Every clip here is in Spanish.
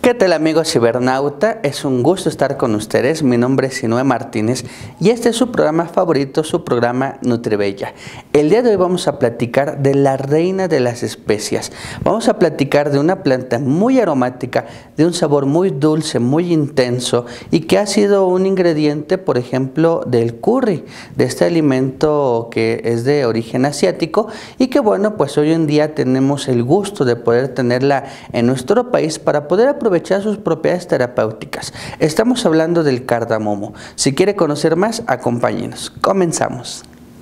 ¿Qué tal amigos cibernauta? Es un gusto estar con ustedes. Mi nombre es Sinue Martínez y este es su programa favorito, su programa Nutribella. El día de hoy vamos a platicar de la reina de las especias. Vamos a platicar de una planta muy aromática, de un sabor muy dulce, muy intenso y que ha sido un ingrediente, por ejemplo, del curry, de este alimento que es de origen asiático y que bueno, pues hoy en día tenemos el gusto de poder tenerla en nuestro país para poder aprovechar sus propiedades terapéuticas. Estamos hablando del cardamomo. Si quiere conocer más, acompáñenos. Comenzamos.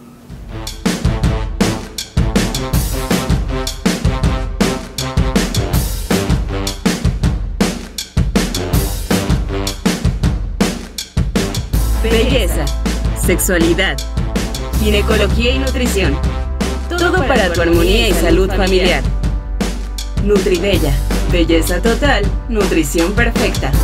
Belleza, sexualidad, ginecología y nutrición. Todo para tu armonía y salud familiar. Nutribella. Belleza total, nutrición perfecta.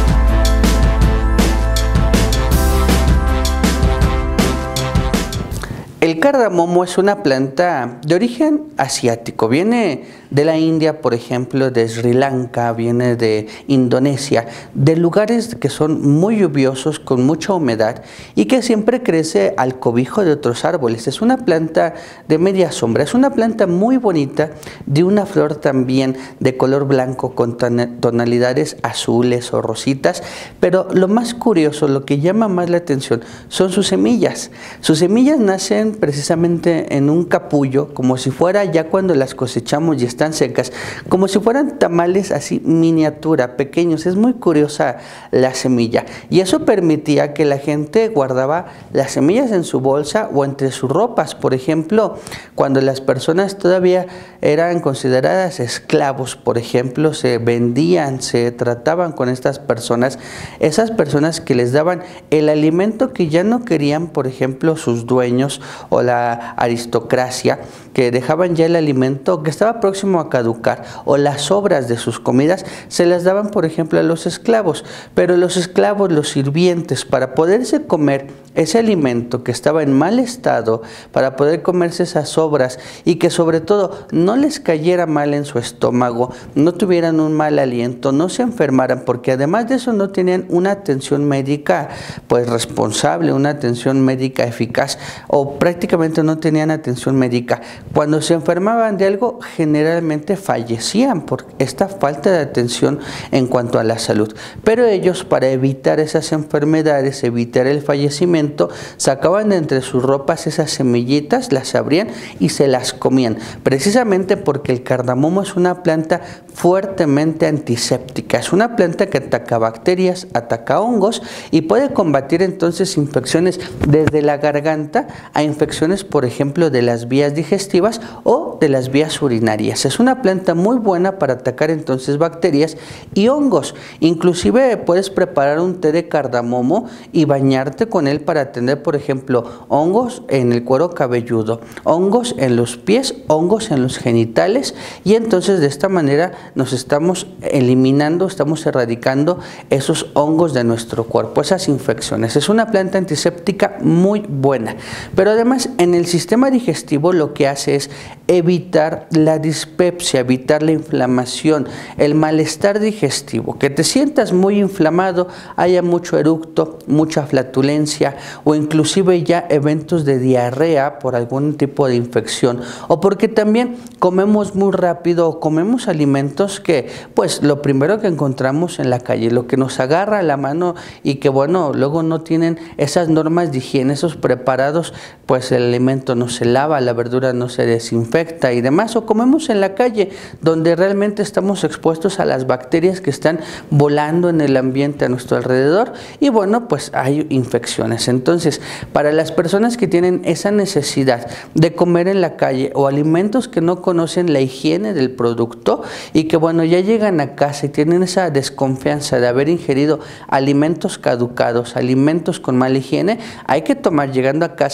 El cardamomo es una planta de origen asiático, viene de la India, por ejemplo, de Sri Lanka, viene de Indonesia, de lugares que son muy lluviosos, con mucha humedad y que siempre crece al cobijo de otros árboles. Es una planta de media sombra, es una planta muy bonita, de una flor también de color blanco con tonalidades azules o rositas, pero lo más curioso, lo que llama más la atención son sus semillas. Sus semillas nacen precisamente en un capullo, como si fuera ya cuando las cosechamos y están secas, como si fueran tamales así miniatura, pequeños. Es muy curiosa la semilla y eso permitía que la gente guardaba las semillas en su bolsa o entre sus ropas. Por ejemplo, cuando las personas todavía eran consideradas esclavos, por ejemplo, se vendían, se trataban con estas personas, esas personas que les daban el alimento que ya no querían, por ejemplo, sus dueños o la aristocracia, que dejaban ya el alimento que estaba próximo a caducar, o las sobras de sus comidas se las daban, por ejemplo, a los esclavos, pero los esclavos, los sirvientes, para poderse comer ese alimento que estaba en mal estado, para poder comerse esas sobras y que sobre todo no les cayera mal en su estómago, no tuvieran un mal aliento, no se enfermaran, porque además de eso no tenían una atención médica pues responsable, una atención médica eficaz, o prácticamente no tenían atención médica. Cuando se enfermaban de algo, generalmente fallecían por esta falta de atención en cuanto a la salud. Pero ellos, para evitar esas enfermedades, evitar el fallecimiento, sacaban de entre sus ropas esas semillitas, las abrían y se las comían, precisamente porque el cardamomo es una planta fuertemente antiséptica, es una planta que ataca bacterias, ataca hongos y puede combatir entonces infecciones desde la garganta a infecciones, por ejemplo, de las vías digestivas o de las vías urinarias. Es una planta muy buena para atacar entonces bacterias y hongos. Inclusive puedes preparar un té de cardamomo y bañarte con él para tener, por ejemplo, hongos en el cuero cabelludo, hongos en los pies, hongos en los genitales, y entonces de esta manera nos estamos eliminando, estamos erradicando esos hongos de nuestro cuerpo, esas infecciones. Es una planta antiséptica muy buena, pero además en el sistema digestivo lo que hace es evitar la dispepsia, evitar la inflamación, el malestar digestivo, que te sientas muy inflamado, haya mucho eructo, mucha flatulencia o inclusive ya eventos de diarrea por algún tipo de infección, o porque también comemos muy rápido o comemos alimentos que pues lo primero que encontramos en la calle, lo que nos agarra a la mano y que bueno, luego no tienen esas normas de higiene, esos preparados, pues el alimento no se lava, la verdura no se desinfecta y demás, o comemos en la calle donde realmente estamos expuestos a las bacterias que están volando en el ambiente a nuestro alrededor y bueno, pues hay infecciones. Entonces, para las personas que tienen esa necesidad de comer en la calle o alimentos que no conocen la higiene del producto y que bueno, ya llegan a casa y tienen esa desconfianza de haber ingerido alimentos caducados, alimentos con mala higiene, hay que tomar llegando a casa su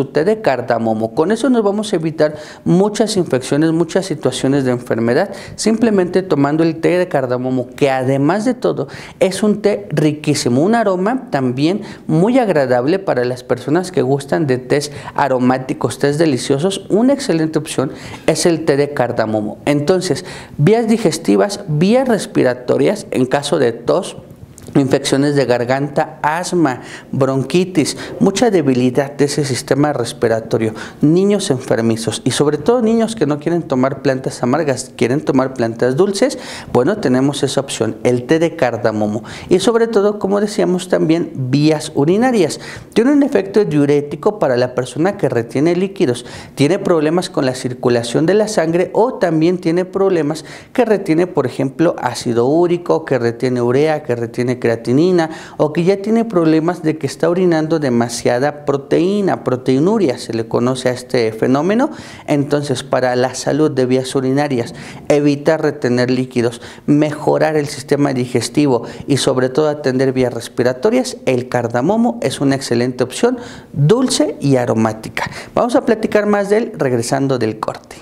té de cardamomo. Con eso nos vamos a evitar muchas infecciones, muchas situaciones de enfermedad, simplemente tomando el té de cardamomo, que además de todo es un té riquísimo, un aroma también muy agradable para las personas que gustan de tés aromáticos, tés deliciosos. Una excelente opción es el té de cardamomo. Entonces, vías digestivas, vías respiratorias en caso de tos, infecciones de garganta, asma, bronquitis, mucha debilidad de ese sistema respiratorio, niños enfermizos y sobre todo niños que no quieren tomar plantas amargas, quieren tomar plantas dulces. Bueno, tenemos esa opción, el té de cardamomo. Y sobre todo, como decíamos, también vías urinarias. Tiene un efecto diurético para la persona que retiene líquidos, tiene problemas con la circulación de la sangre o también tiene problemas que retiene, por ejemplo, ácido úrico, que retiene urea, que retiene creatinina o que ya tiene problemas de que está orinando demasiada proteína, proteinuria se le conoce a este fenómeno. Entonces, para la salud de vías urinarias, evitar retener líquidos, mejorar el sistema digestivo y sobre todo atender vías respiratorias, el cardamomo es una excelente opción, dulce y aromática. Vamos a platicar más de él regresando del corte.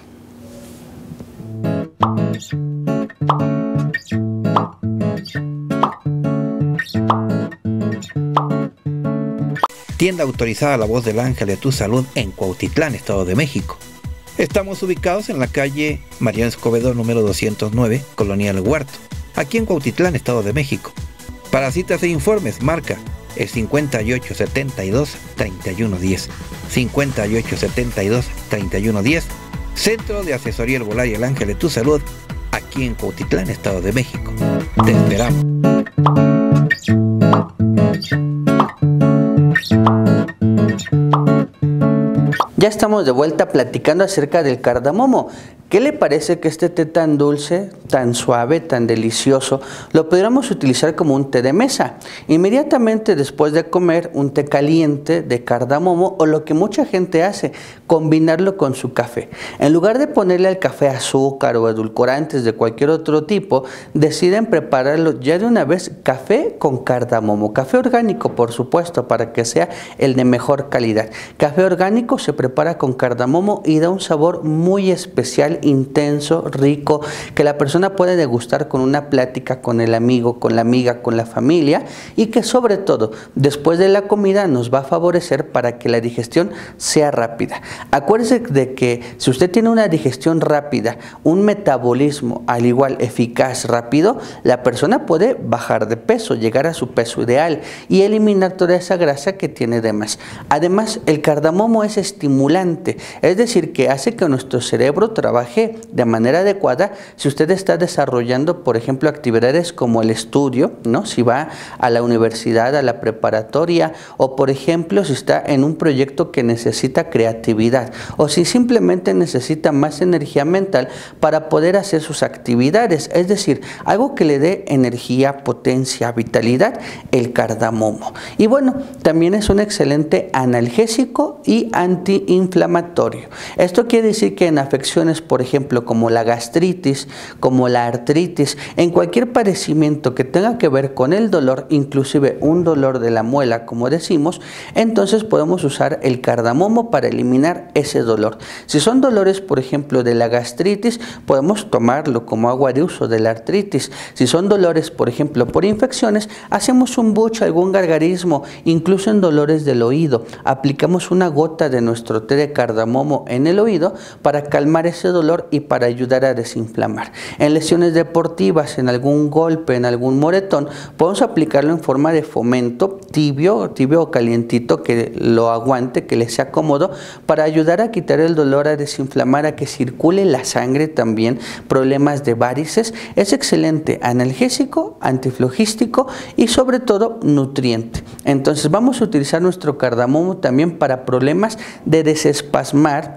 Tienda autorizada La Voz del Ángel de tu Salud en Cuautitlán, Estado de México. Estamos ubicados en la calle Mariano Escobedo número 209, Colonia El Huerto, aquí en Cuautitlán, Estado de México. Para citas e informes, marca el 5872-3110, 5872-3110, Centro de Asesoría Herbolaria El Ángel de tu Salud, aquí en Cuautitlán, Estado de México. Te esperamos. Ya estamos de vuelta platicando acerca del cardamomo. ¿Qué le parece que este té tan dulce, tan suave, tan delicioso, lo pudiéramos utilizar como un té de mesa? Inmediatamente después de comer un té caliente de cardamomo, o lo que mucha gente hace, combinarlo con su café. En lugar de ponerle al café azúcar o edulcorantes de cualquier otro tipo, deciden prepararlo ya de una vez café con cardamomo. Café orgánico, por supuesto, para que sea el de mejor calidad. Café orgánico se prepara con cardamomo y da un sabor muy especial, intenso, rico, que la persona puede degustar con una plática con el amigo, con la amiga, con la familia, y que sobre todo después de la comida nos va a favorecer para que la digestión sea rápida. Acuérdese de que si usted tiene una digestión rápida, un metabolismo al igual eficaz, rápido, la persona puede bajar de peso, llegar a su peso ideal y eliminar toda esa grasa que tiene de más. Además, el cardamomo es estimulante, es decir, que hace que nuestro cerebro trabaje de manera adecuada. Si usted está desarrollando, por ejemplo, actividades como el estudio, ¿no? Si va a la universidad, a la preparatoria, o por ejemplo, si está en un proyecto que necesita creatividad, o si simplemente necesita más energía mental para poder hacer sus actividades, es decir, algo que le dé energía, potencia, vitalidad, el cardamomo. Y bueno, también es un excelente analgésico y antiinflamatorio. Esto quiere decir que en afecciones, por ejemplo, como la gastritis, como la artritis, en cualquier padecimiento que tenga que ver con el dolor, inclusive un dolor de la muela, como decimos, entonces podemos usar el cardamomo para eliminar ese dolor. Si son dolores, por ejemplo, de la gastritis, podemos tomarlo como agua de uso de la artritis. Si son dolores, por ejemplo, por infecciones, hacemos un buche, algún gargarismo, incluso en dolores del oído, aplicamos una gota de nuestro té de cardamomo en el oído para calmar ese dolor y para ayudar a desinflamar. En lesiones deportivas, en algún golpe, en algún moretón, podemos aplicarlo en forma de fomento, tibio o calientito, que lo aguante, que le sea cómodo, para ayudar a quitar el dolor, a desinflamar, a que circule la sangre también. Problemas de varices, es excelente analgésico, antiflogístico y sobre todo nutriente. Entonces vamos a utilizar nuestro cardamomo también para problemas de desespasmar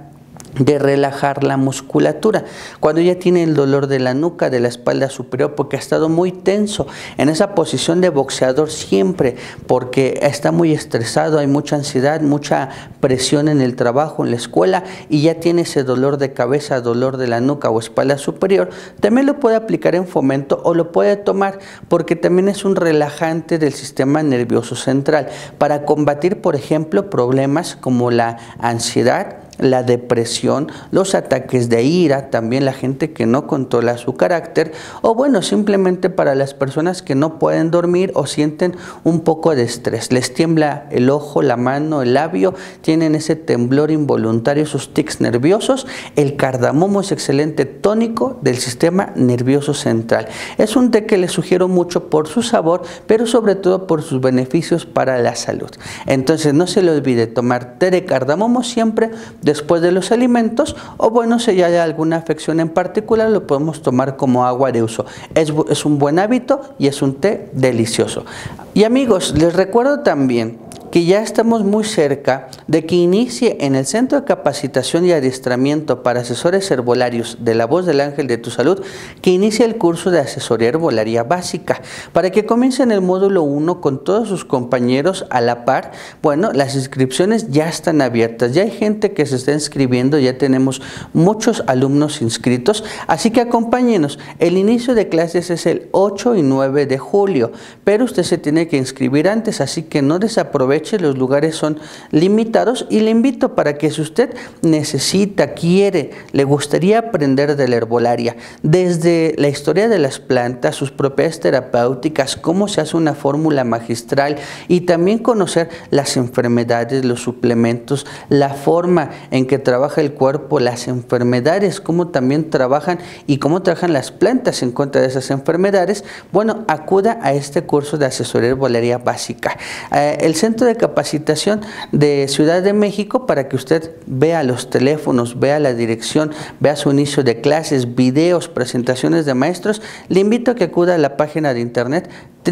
de relajar la musculatura. Cuando ya tiene el dolor de la nuca, de la espalda superior, porque ha estado muy tenso en esa posición de boxeador siempre, porque está muy estresado, hay mucha ansiedad, mucha presión en el trabajo, en la escuela, y ya tiene ese dolor de cabeza, dolor de la nuca o espalda superior, también lo puede aplicar en Fomento o lo puede tomar porque también es un relajante del sistema nervioso central para combatir, por ejemplo, problemas como la ansiedad, la depresión, los ataques de ira, también la gente que no controla su carácter, o bueno, simplemente para las personas que no pueden dormir o sienten un poco de estrés, les tiembla el ojo, la mano, el labio, tienen ese temblor involuntario, esos tics nerviosos. El cardamomo es excelente tónico del sistema nervioso central. Es un té que les sugiero mucho por su sabor, pero sobre todo por sus beneficios para la salud. Entonces no se le olvide tomar té de cardamomo siempre después de los alimentos, o bueno, si ya hay alguna afección en particular, lo podemos tomar como agua de uso. Es un buen hábito y es un té delicioso. Y amigos, les recuerdo también que ya estamos muy cerca de que inicie en el Centro de Capacitación y Adiestramiento para Asesores Herbolarios de La Voz del Ángel de tu Salud, que inicie el curso de Asesoría Herbolaria Básica, para que comiencen el módulo 1 con todos sus compañeros a la par. Bueno, las inscripciones ya están abiertas, ya hay gente que se está inscribiendo, ya tenemos muchos alumnos inscritos, así que acompáñenos. El inicio de clases es el 8 y 9 de julio, pero usted se tiene que inscribir antes, así que no desaproveche. Los lugares son limitados y le invito para que si usted necesita, quiere, le gustaría aprender de la herbolaria, desde la historia de las plantas, sus propiedades terapéuticas, cómo se hace una fórmula magistral y también conocer las enfermedades, los suplementos, la forma en que trabaja el cuerpo, las enfermedades, cómo también trabajan y cómo trabajan las plantas en contra de esas enfermedades, bueno, acuda a este curso de asesoría herbolaria básica. El Centro de Capacitación de Ciudad de México, para que usted vea los teléfonos, vea la dirección, vea su inicio de clases, videos, presentaciones de maestros, le invito a que acuda a la página de internet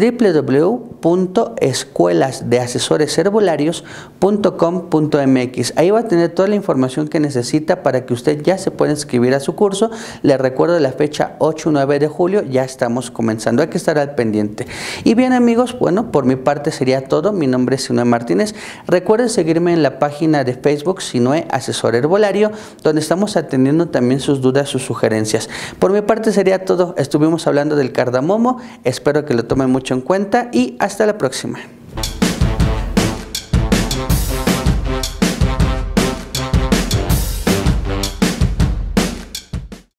www.escuelasdeasesoresherbolarios.com.mx. Ahí va a tener toda la información que necesita para que usted ya se pueda inscribir a su curso. Le recuerdo la fecha 8 y 9 de julio, ya estamos comenzando, hay que estar al pendiente. Y bien amigos, bueno, por mi parte sería todo. Mi nombre es Sinue Martínez. Recuerden seguirme en la página de Facebook Sinue Asesor Herbolario, donde estamos atendiendo también sus dudas, sus sugerencias. Por mi parte sería todo. Estuvimos hablando del cardamomo, espero que lo tomen mucho en cuenta y hasta la próxima.